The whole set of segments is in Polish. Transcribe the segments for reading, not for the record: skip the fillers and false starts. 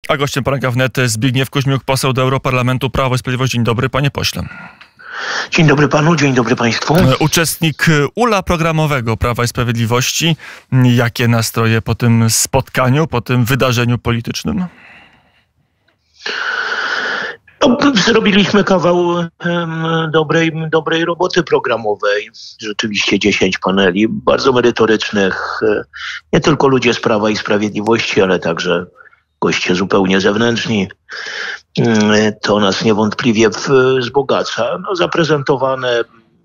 A gościem poranka wnet Zbigniew Kuźmiuk, poseł do Europarlamentu, Prawo i Sprawiedliwość. Dzień dobry, panie pośle. Dzień dobry panu, dzień dobry państwu. Uczestnik ula programowego Prawa i Sprawiedliwości. Jakie nastroje po tym spotkaniu, po tym wydarzeniu politycznym? No, zrobiliśmy kawał dobrej roboty programowej. Rzeczywiście 10 paneli, bardzo merytorycznych. Nie tylko ludzie z Prawa i Sprawiedliwości, ale także goście zupełnie zewnętrzni. To nas niewątpliwie wzbogaca. No, zaprezentowane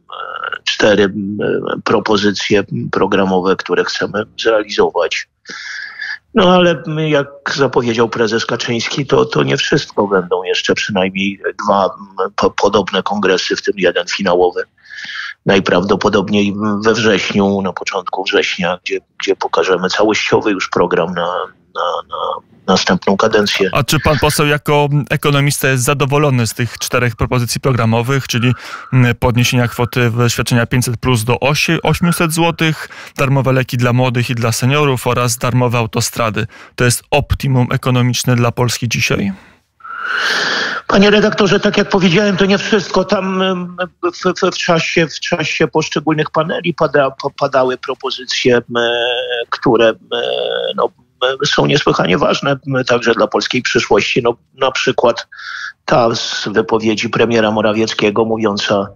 4 propozycje programowe, które chcemy zrealizować. No ale jak zapowiedział prezes Kaczyński, to nie wszystko. Będą jeszcze przynajmniej 2 podobne kongresy, w tym 1 finałowy. Najprawdopodobniej we wrześniu, na początku września, gdzie pokażemy całościowy już program na następną kadencję. A czy pan poseł jako ekonomista jest zadowolony z tych 4 propozycji programowych, czyli podniesienia kwoty świadczenia 500+ do 800 zł, darmowe leki dla młodych i dla seniorów oraz darmowe autostrady? To jest optimum ekonomiczne dla Polski dzisiaj? Panie redaktorze, tak jak powiedziałem, to nie wszystko. Tam w czasie poszczególnych paneli padały propozycje, które są niesłychanie ważne także dla polskiej przyszłości. No, na przykład ta z wypowiedzi premiera Morawieckiego mówiąca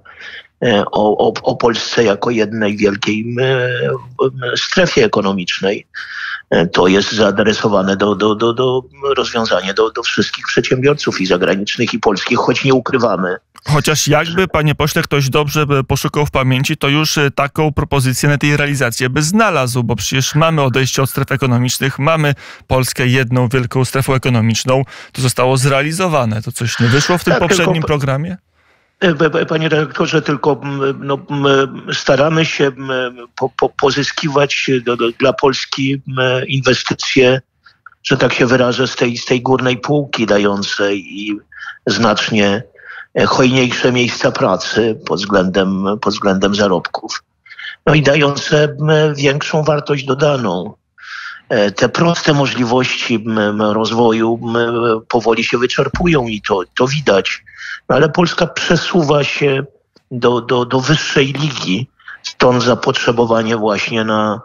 o Polsce jako jednej wielkiej strefie ekonomicznej. To jest zaadresowane do rozwiązania do wszystkich przedsiębiorców i zagranicznych, i polskich, choć nie ukrywamy. Chociaż jakby, panie pośle, ktoś dobrze by poszukał w pamięci, to już taką propozycję na tej realizację by znalazł, bo przecież mamy odejście od stref ekonomicznych, mamy Polskę jedną wielką strefą ekonomiczną. To zostało zrealizowane. To coś nie wyszło w tym poprzednim programie? Panie redaktorze, tylko staramy się pozyskiwać dla Polski inwestycje, że tak się wyrażę, z tej górnej półki, dającej i znacznie hojniejsze miejsca pracy pod względem zarobków, no i dające większą wartość dodaną. Te proste możliwości rozwoju powoli się wyczerpują i to widać. No ale Polska przesuwa się do wyższej ligi, stąd zapotrzebowanie właśnie na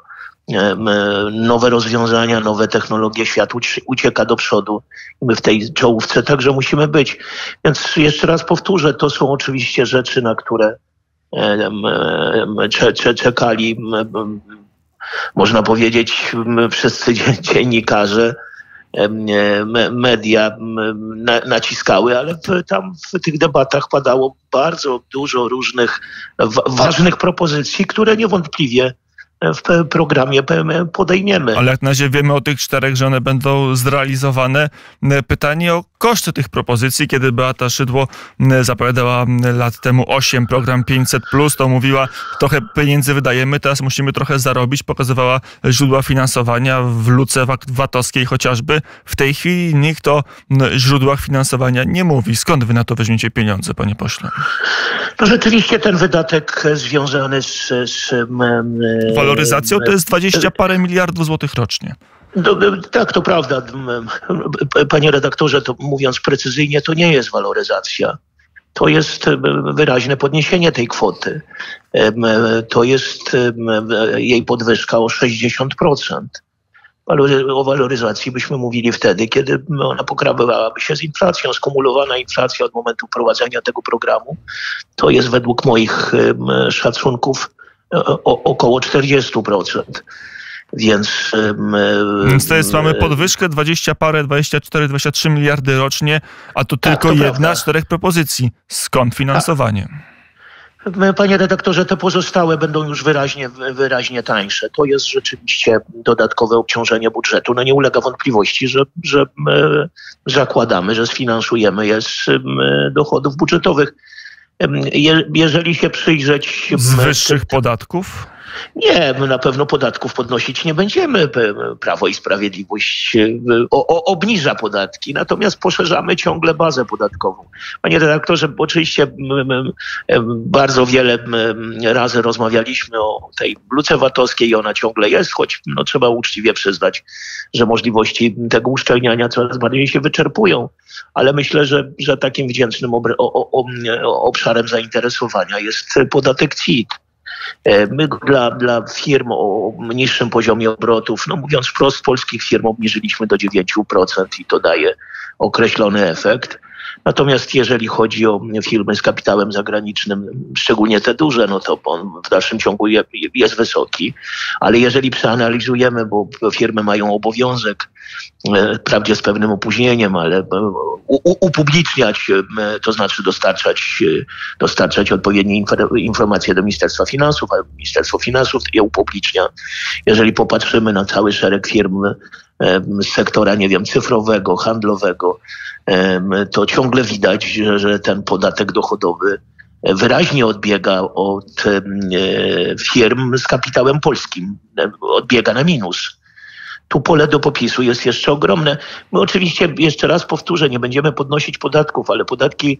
nowe rozwiązania, nowe technologie. Świat ucieka do przodu i my w tej czołówce także musimy być. Więc jeszcze raz powtórzę, to są oczywiście rzeczy, na które czekali, można powiedzieć, wszyscy dziennikarze, media naciskały, ale tam w tych debatach padało bardzo dużo różnych ważnych propozycji, które niewątpliwie w programie podejmiemy. Ale jak na razie wiemy o tych 4, że one będą zrealizowane. Pytanie o koszty tych propozycji. Kiedy Beata Szydło zapowiadała lat temu 8, program 500+, to mówiła, trochę pieniędzy wydajemy, teraz musimy trochę zarobić. Pokazywała źródła finansowania w luce VAT-owskiej chociażby. W tej chwili nikt o źródłach finansowania nie mówi. Skąd wy na to weźmiecie pieniądze, panie pośle? No rzeczywiście ten wydatek związany z waloryzacją to jest 20 parę miliardów złotych rocznie. Tak, to prawda. Panie redaktorze, to mówiąc precyzyjnie, to nie jest waloryzacja. To jest wyraźne podniesienie tej kwoty. To jest jej podwyżka o 60%. O waloryzacji byśmy mówili wtedy, kiedy ona pokrywałaby się z inflacją. Skumulowana inflacja od momentu wprowadzenia tego programu to jest według moich szacunków około 40%. Więc to jest, mamy podwyżkę 20 parę, 24, 23 miliardy rocznie, a to tylko jedna z 4 propozycji. Skąd finansowanie? Panie redaktorze, te pozostałe będą już wyraźnie tańsze. To jest rzeczywiście dodatkowe obciążenie budżetu. No nie ulega wątpliwości, że zakładamy, że sfinansujemy je z dochodów budżetowych. Jeżeli się przyjrzeć... Z wyższych podatków? Nie, my na pewno podatków podnosić nie będziemy. Prawo i Sprawiedliwość obniża podatki, natomiast poszerzamy ciągle bazę podatkową. Panie redaktorze, oczywiście bardzo wiele razy rozmawialiśmy o tej luce VAT-owskiej i ona ciągle jest, choć trzeba uczciwie przyznać, że możliwości tego uszczelniania coraz bardziej się wyczerpują. Ale myślę, że takim wdzięcznym obszarem zainteresowania jest podatek CIT. My dla firm o niższym poziomie obrotów, mówiąc wprost, polskich firm obniżyliśmy do 9% i to daje określony efekt. Natomiast jeżeli chodzi o firmy z kapitałem zagranicznym, szczególnie te duże, to on w dalszym ciągu jest wysoki. Ale jeżeli przeanalizujemy, bo firmy mają obowiązek, wprawdzie z pewnym opóźnieniem, ale upubliczniać, to znaczy dostarczać odpowiednie informacje do Ministerstwa Finansów, a Ministerstwo Finansów je upublicznia. Jeżeli popatrzymy na cały szereg firm z sektora, cyfrowego, handlowego, to ciągle widać, że ten podatek dochodowy wyraźnie odbiega od firm z kapitałem polskim, odbiega na minus. Tu pole do popisu jest jeszcze ogromne. My oczywiście, jeszcze raz powtórzę, nie będziemy podnosić podatków, ale podatki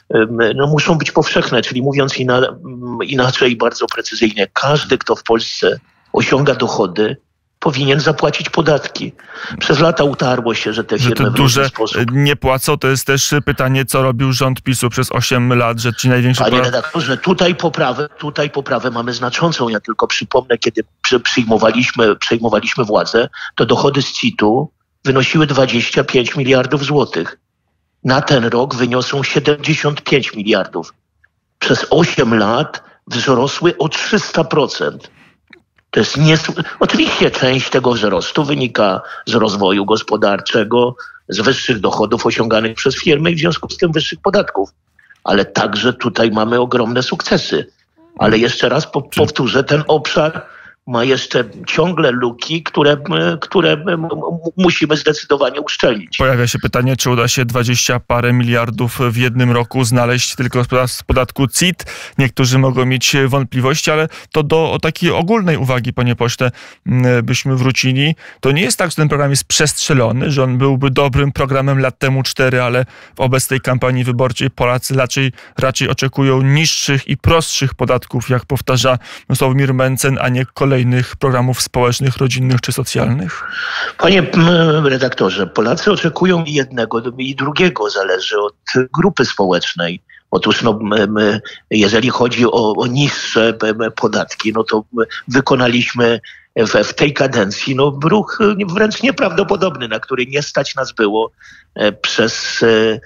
muszą być powszechne, czyli mówiąc inaczej, bardzo precyzyjnie, każdy, kto w Polsce osiąga dochody, powinien zapłacić podatki. Przez lata utarło się, że te firmy w różny sposób nie płacą. To jest też pytanie, co robił rząd PiS-u przez 8 lat, że ci najwięksi... Panie redaktorze, tutaj poprawę mamy znaczącą. Ja tylko przypomnę, kiedy przejmowaliśmy władzę, to dochody z CIT-u wynosiły 25 miliardów złotych. Na ten rok wyniosą 75 miliardów. Przez 8 lat wzrosły o 300%. To jest Oczywiście część tego wzrostu wynika z rozwoju gospodarczego, z wyższych dochodów osiąganych przez firmy i w związku z tym wyższych podatków. Ale także tutaj mamy ogromne sukcesy. Ale jeszcze raz powtórzę, ten obszar ma jeszcze ciągle luki, które musimy zdecydowanie uszczelnić. Pojawia się pytanie, czy uda się 20 parę miliardów w jednym roku znaleźć tylko z podatku CIT. Niektórzy mogą mieć wątpliwości, ale to do takiej ogólnej uwagi, panie pośle, byśmy wrócili. To nie jest tak, że ten program jest przestrzelony, że on byłby dobrym programem lat temu 4, ale w obecnej kampanii wyborczej Polacy raczej oczekują niższych i prostszych podatków, jak powtarza Sławomir Mencen, a nie kolejnych programów społecznych, rodzinnych czy socjalnych? Panie redaktorze, Polacy oczekują i jednego, i drugiego, zależy od grupy społecznej. Otóż jeżeli chodzi o niższe podatki, to wykonaliśmy w tej kadencji ruch wręcz nieprawdopodobny, na który nie stać nas było przez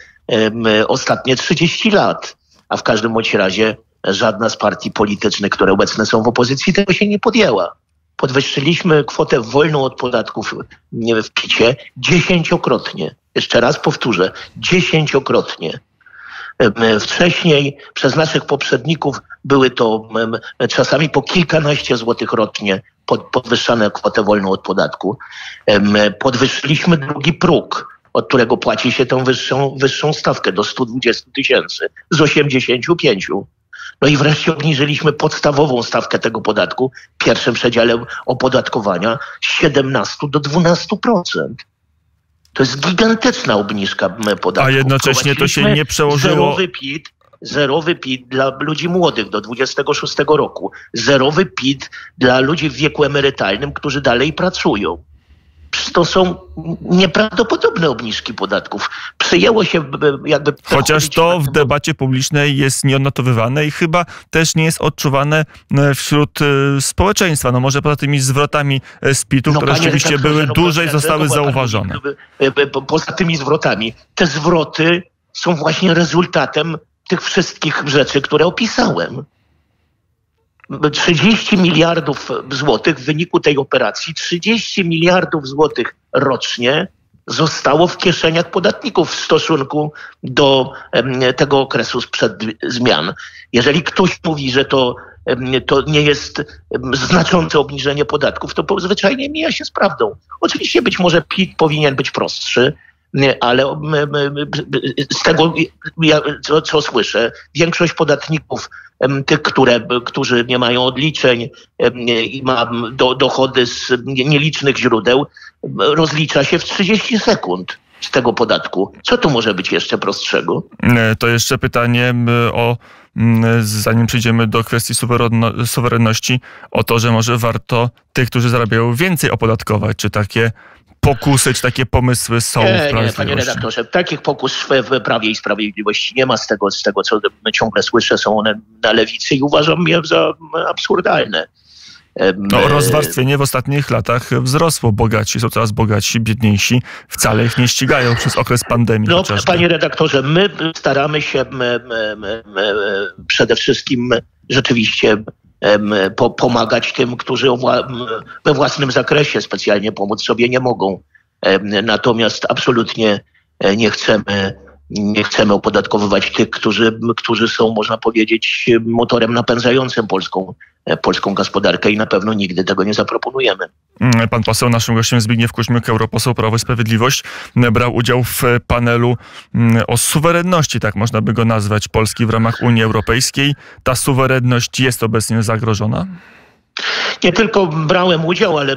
ostatnie 30 lat. A w każdym bądź razie żadna z partii politycznych, które obecne są w opozycji, tego się nie podjęła. Podwyższyliśmy kwotę wolną od podatków w PIT-cie 10-krotnie. Jeszcze raz powtórzę, 10-krotnie. Wcześniej przez naszych poprzedników były to czasami po kilkanaście złotych rocznie podwyższane kwotę wolną od podatku. Podwyższyliśmy drugi próg, od którego płaci się tę wyższą stawkę do 120 tysięcy z 85. I wreszcie obniżyliśmy podstawową stawkę tego podatku w pierwszym przedziale opodatkowania z 17 do 12%. To jest gigantyczna obniżka podatku. A jednocześnie to się nie przełożyło... Zerowy PIT dla ludzi młodych do 26 roku. Zerowy PIT dla ludzi w wieku emerytalnym, którzy dalej pracują. To są nieprawdopodobne obniżki podatków. Przyjęło się jakby... Chociaż to w debacie publicznej jest nieodnotowywane i chyba też nie jest odczuwane wśród społeczeństwa. Może poza tymi zwrotami z PIT-u, które rzeczywiście były dłużej, zostały zauważone. Poza tymi zwrotami. Te zwroty są właśnie rezultatem tych wszystkich rzeczy, które opisałem. 30 miliardów złotych w wyniku tej operacji, 30 miliardów złotych rocznie zostało w kieszeniach podatników w stosunku do tego okresu sprzed zmian. Jeżeli ktoś mówi, że to nie jest znaczące obniżenie podatków, to zwyczajnie mija się z prawdą. Oczywiście być może PIT powinien być prostszy, ale z tego, co słyszę, większość podatników, tych, którzy nie mają odliczeń i ma dochody z nielicznych źródeł, rozlicza się w 30 sekund z tego podatku. Co tu może być jeszcze prostszego? To jeszcze pytanie zanim przejdziemy do kwestii suwerenności, o to, że może warto tych, którzy zarabiają więcej, opodatkować. Czy takie pokusy, czy takie pomysły są w Prawie i Sprawiedliwości? Nie, panie redaktorze, takich pokus w Prawie i Sprawiedliwości nie ma. Z tego, co ciągle słyszę, są one na lewicy i uważam je za absurdalne. Rozwarstwienie w ostatnich latach wzrosło. Bogaci są coraz bogatsi, biedniejsi wcale ich nie ścigają przez okres pandemii. Panie redaktorze, my staramy się przede wszystkim rzeczywiście pomagać tym, którzy we własnym zakresie specjalnie pomóc sobie nie mogą. Natomiast absolutnie nie chcemy opodatkowywać tych, którzy są, można powiedzieć, motorem napędzającym polską gospodarkę i na pewno nigdy tego nie zaproponujemy. Pan poseł, naszym gościem Zbigniew Kuźmiuk, europoseł Prawo i Sprawiedliwość, brał udział w panelu o suwerenności, tak można by go nazwać, Polski w ramach Unii Europejskiej. Ta suwerenność jest obecnie zagrożona? Nie tylko brałem udział, ale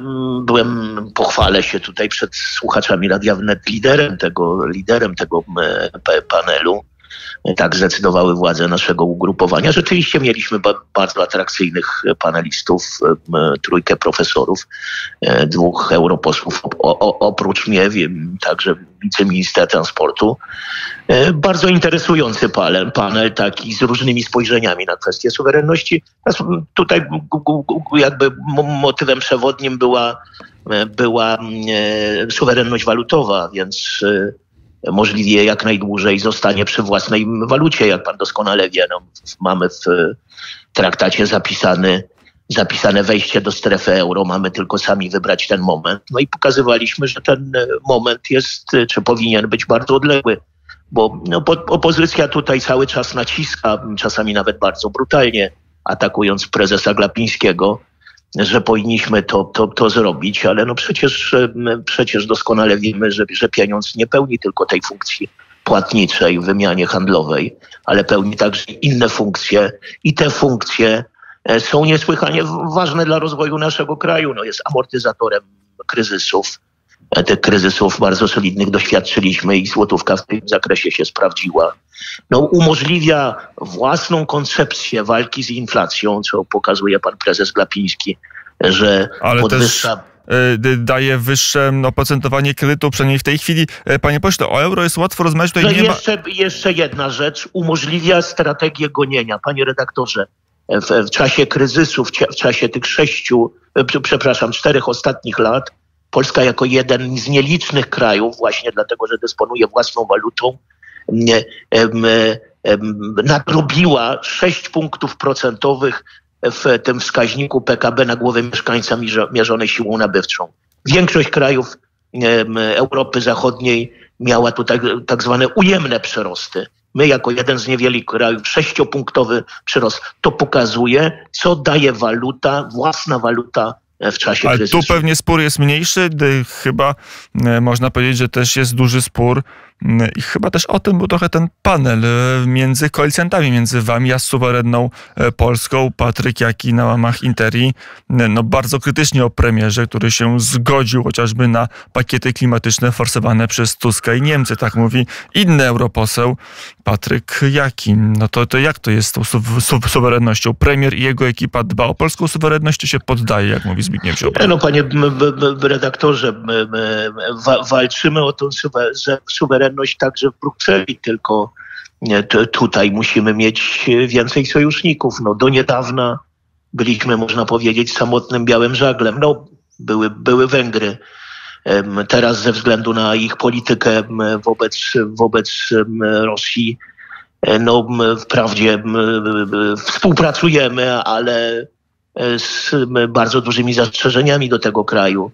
pochwalę się tutaj przed słuchaczami Radia Wnet liderem tego panelu. Tak zdecydowały władze naszego ugrupowania. Rzeczywiście mieliśmy bardzo atrakcyjnych panelistów, trójkę profesorów, 2 europosłów, oprócz mnie, także wiceministra transportu. Bardzo interesujący panel, taki z różnymi spojrzeniami na kwestię suwerenności. Tutaj jakby motywem przewodnim była suwerenność walutowa, więc możliwie jak najdłużej zostanie przy własnej walucie, jak pan doskonale wie. Mamy w traktacie zapisane wejście do strefy euro, mamy tylko sami wybrać ten moment. No i pokazywaliśmy, że ten moment jest, czy powinien być bardzo odległy, bo opozycja tutaj cały czas naciska, czasami nawet bardzo brutalnie, atakując prezesa Glapińskiego, że powinniśmy to zrobić, ale przecież doskonale wiemy, że pieniądz nie pełni tylko tej funkcji płatniczej w wymianie handlowej, ale pełni także inne funkcje i te funkcje są niesłychanie ważne dla rozwoju naszego kraju. Jest amortyzatorem kryzysów. Tych kryzysów bardzo solidnych doświadczyliśmy i złotówka w tym zakresie się sprawdziła. Umożliwia własną koncepcję walki z inflacją, co pokazuje pan prezes Glapiński, że podwyższa... daje wyższe oprocentowanie kredytu, przynajmniej w tej chwili. Panie pośle, o euro jest łatwo rozmawiać. Tutaj jeszcze jedna rzecz. Umożliwia strategię gonienia. Panie redaktorze, w czasie kryzysu, w czasie tych 4 ostatnich lat, Polska jako jeden z nielicznych krajów, właśnie dlatego, że dysponuje własną walutą, nadrobiła 6 punktów procentowych w tym wskaźniku PKB na głowę mieszkańca mierzonej siłą nabywczą. Większość krajów Europy Zachodniej miała tutaj tak zwane ujemne przyrosty. My jako jeden z niewielu krajów 6-punktowy przyrost. To pokazuje, co daje własna waluta w czasie kryzysu. Ale tu pewnie spór jest mniejszy. Chyba można powiedzieć, że też jest duży spór i chyba też o tym był trochę ten panel między koalicjantami, między wami a suwerenną Polską. Patryk Jaki na łamach Interii bardzo krytycznie o premierze, który się zgodził chociażby na pakiety klimatyczne forsowane przez Tuska i Niemcy. Tak mówi inny europoseł Patryk Jaki. To jak to jest z tą suwerennością? Premier i jego ekipa dba o polską suwerenność, czy się poddaje, jak mówi Zbigniew Ziobro? Panie redaktorze, walczymy o tę suwerenność także w Brukseli, tylko tutaj musimy mieć więcej sojuszników. Do niedawna byliśmy, można powiedzieć, samotnym białym żaglem. Były Węgry. Teraz ze względu na ich politykę wobec Rosji, wprawdzie współpracujemy, ale z bardzo dużymi zastrzeżeniami do tego kraju.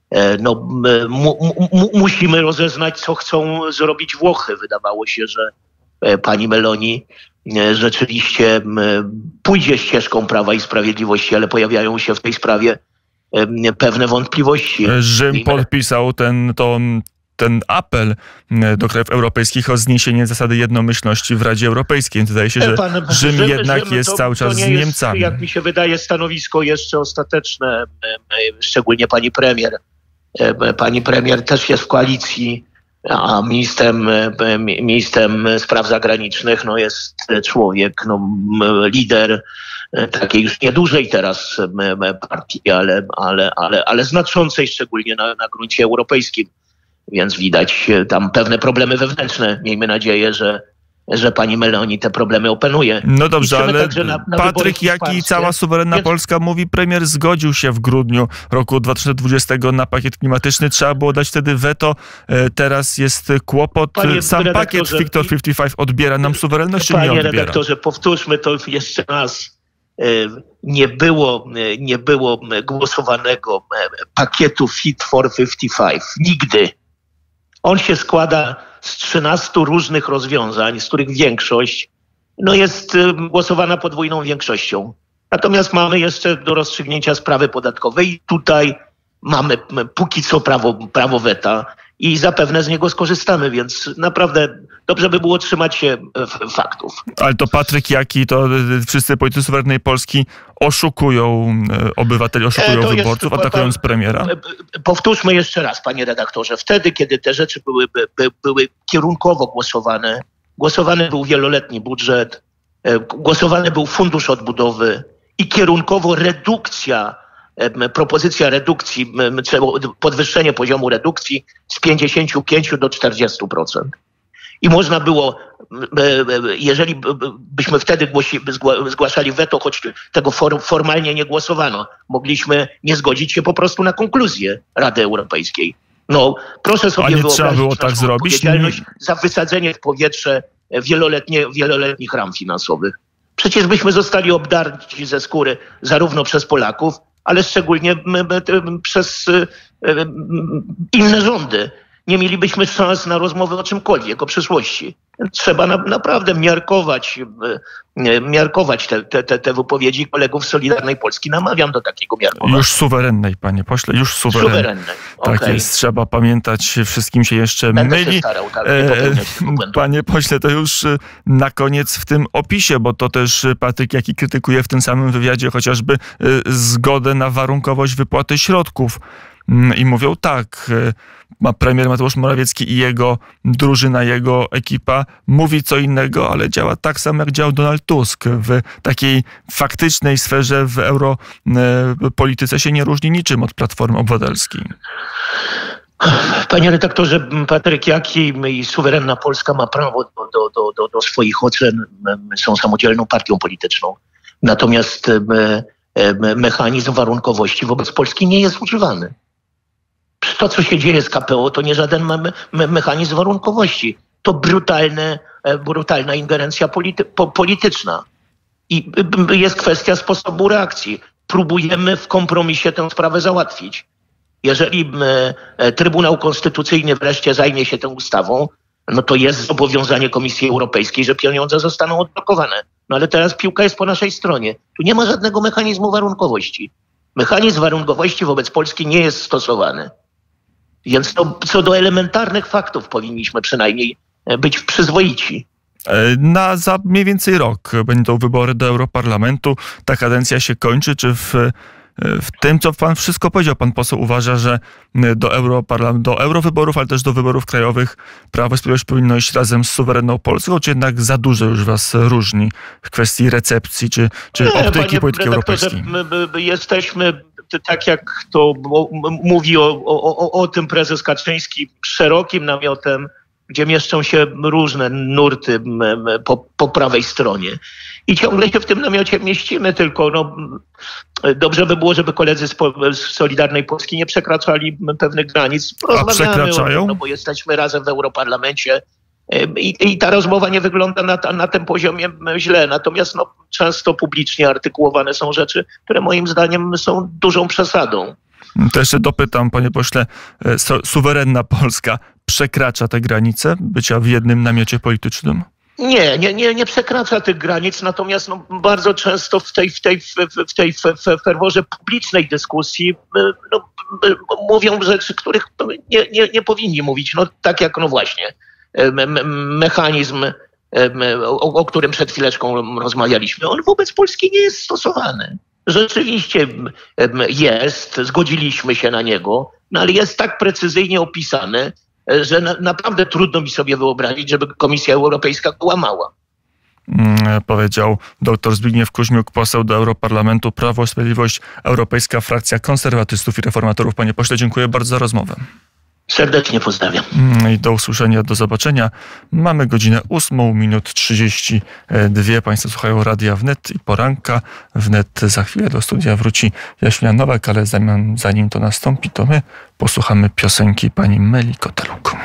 Musimy rozeznać, co chcą zrobić Włochy. Wydawało się, że pani Meloni rzeczywiście pójdzie ścieżką Prawa i Sprawiedliwości, ale pojawiają się w tej sprawie pewne wątpliwości. Rzym podpisał ten apel do krajów europejskich o zniesienie zasady jednomyślności w Radzie Europejskiej. Wydaje się, że Rzym jednak jest cały czas z Niemcami. Jak mi się wydaje, stanowisko jeszcze ostateczne, szczególnie pani premier. Pani premier też jest w koalicji, a ministrem spraw zagranicznych jest człowiek, lider takiej już niedużej teraz partii, ale znaczącej, szczególnie na gruncie europejskim. Więc widać tam pewne problemy wewnętrzne. Miejmy nadzieję, że pani Meloni te problemy opanuje. No dobrze, ale Patryk Jaki i cała suwerenna Polska mówi, premier zgodził się w grudniu roku 2020 na pakiet klimatyczny. Trzeba było dać wtedy weto. Teraz jest kłopot. Sam pakiet Fit for 55 odbiera nam suwerenność, czy nie odbiera? Panie redaktorze, powtórzmy to jeszcze raz. Nie było głosowanego pakietu Fit for 55. Nigdy. On się składa z 13 różnych rozwiązań, z których większość jest głosowana podwójną większością. Natomiast mamy jeszcze do rozstrzygnięcia sprawy podatkowej i tutaj mamy póki co prawo weta i zapewne z niego skorzystamy, więc naprawdę dobrze by było trzymać się faktów. Ale to Patryk Jaki, to wszyscy politycy suwerennej Polski oszukują obywateli, oszukują wyborców, atakując premiera? Powtórzmy jeszcze raz, panie redaktorze. Wtedy, kiedy te rzeczy były kierunkowo głosowane, głosowany był wieloletni budżet, głosowany był fundusz odbudowy i kierunkowo propozycja redukcji, podwyższenie poziomu redukcji z 55 do 40%. I można było, jeżeli byśmy wtedy zgłaszali weto, choć tego formalnie nie głosowano, mogliśmy nie zgodzić się po prostu na konkluzję Rady Europejskiej. Proszę sobie wyobrazić, trzeba było tak zrobić? Odpowiedzialność za wysadzenie w powietrze wieloletnich ram finansowych. Przecież byśmy zostali obdarci ze skóry zarówno przez Polaków, ale szczególnie przez inne rządy. Nie mielibyśmy szans na rozmowę o czymkolwiek, o przyszłości. Trzeba naprawdę miarkować te wypowiedzi kolegów z Solidarnej Polski. Namawiam do takiego miarkowania. Już suwerennej, panie pośle, już suwerennej. Tak jest, trzeba pamiętać, wszystkim się jeszcze myli. Się starał, panie pośle, to już na koniec w tym opisie, bo to też Patryk Jaki krytykuje w tym samym wywiadzie chociażby zgodę na warunkowość wypłaty środków. I mówią tak, premier Mateusz Morawiecki i jego drużyna, jego ekipa mówi co innego, ale działa tak samo, jak działał Donald Tusk. W takiej faktycznej sferze w europolityce się nie różni niczym od Platformy Obywatelskiej. Panie redaktorze, Patryk Jaki i suwerenna Polska ma prawo do swoich ocen. Są samodzielną partią polityczną. Natomiast mechanizm warunkowości wobec Polski nie jest używany. To, co się dzieje z KPO, to nie żaden mechanizm warunkowości. To brutalna ingerencja polityczna. I jest kwestia sposobu reakcji. Próbujemy w kompromisie tę sprawę załatwić. Jeżeli Trybunał Konstytucyjny wreszcie zajmie się tą ustawą, to jest zobowiązanie Komisji Europejskiej, że pieniądze zostaną odblokowane. Ale teraz piłka jest po naszej stronie. Tu nie ma żadnego mechanizmu warunkowości. Mechanizm warunkowości wobec Polski nie jest stosowany. Więc co do elementarnych faktów powinniśmy przynajmniej być przyzwoici. Za mniej więcej rok będą wybory do Europarlamentu. Ta kadencja się kończy. Czy w tym, co pan wszystko powiedział, pan poseł uważa, że do eurowyborów, ale też do wyborów krajowych Prawo i Sprawiedliwość powinno iść razem z suwerenną Polską, czy jednak za dużo już was różni w kwestii recepcji, czy optyki polityki europejskiej? My jesteśmy, tak jak to mówi o tym prezes Kaczyński, szerokim namiotem, gdzie mieszczą się różne nurty po prawej stronie. I ciągle się w tym namiocie mieścimy, tylko dobrze by było, żeby koledzy z Solidarnej Polski nie przekraczali pewnych granic. A przekraczają? Bo jesteśmy razem w Europarlamencie i ta rozmowa nie wygląda na tym poziomie źle. Natomiast często publicznie artykułowane są rzeczy, które moim zdaniem są dużą przesadą. To jeszcze dopytam, panie pośle, suwerenna Polska przekracza te granice bycia w jednym namiocie politycznym? Nie przekracza tych granic, natomiast bardzo często w tej ferworze publicznej dyskusji mówią rzeczy, których nie powinni mówić. No tak jak, no właśnie, mechanizm, o którym przed chwileczką rozmawialiśmy, on wobec Polski nie jest stosowany. Rzeczywiście jest, zgodziliśmy się na niego, no ale jest tak precyzyjnie opisany, że naprawdę trudno mi sobie wyobrazić, żeby Komisja Europejska go łamała. Powiedział dr Zbigniew Kuźmiuk, poseł do Europarlamentu, Prawo i Sprawiedliwość, Europejska Frakcja Konserwatystów i Reformatorów. Panie pośle, dziękuję bardzo za rozmowę. Serdecznie pozdrawiam. I do usłyszenia, do zobaczenia. Mamy godzinę 8:32. Państwo słuchają Radia Wnet i Poranka Wnet. Za chwilę do studia wróci Jaśmina Nowak, ale zanim to nastąpi, to my posłuchamy piosenki pani Meli Koteluk.